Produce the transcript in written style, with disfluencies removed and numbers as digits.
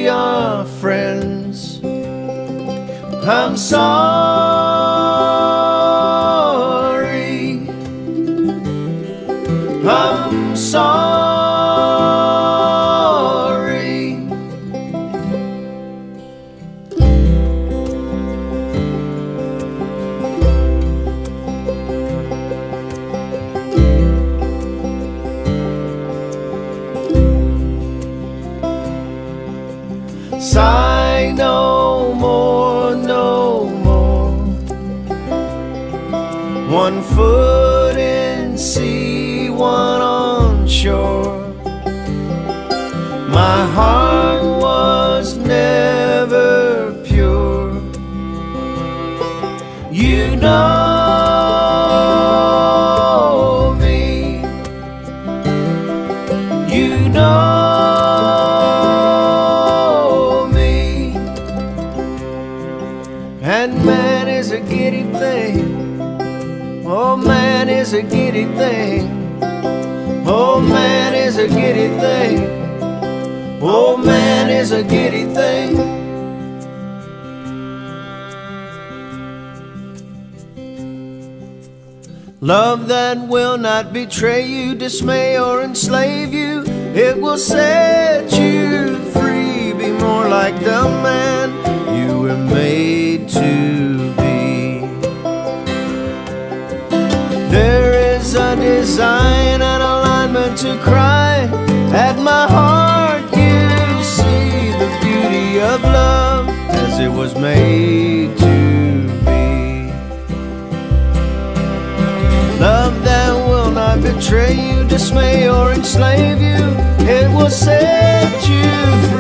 we are friends. I'm sorry. I'm sorry. Sigh no more, no more. One foot in sea, one on shore. My heart was never pure. You know me. You know. And man is a giddy thing. Oh, man is a giddy thing. Oh, man is a giddy thing. Oh, man is a giddy thing. Love that will not betray you, dismay or enslave you. It will set you free. Be more like the man you were made to be. There is a design and alignment to cry. At my heart you see the beauty of love as it was made to be. Love that will not betray you, dismay or enslave you. It will set you free.